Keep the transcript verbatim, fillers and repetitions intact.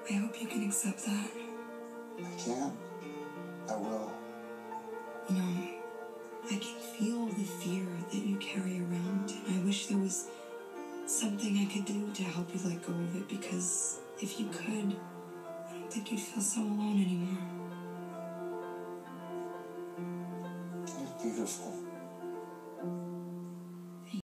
I hope you can accept that. I can. I will. You know, I can feel the fear that you carry around, and I wish there was something I could do to help you let go of it, because if you could, I don't think you'd feel so alone anymore. You're beautiful.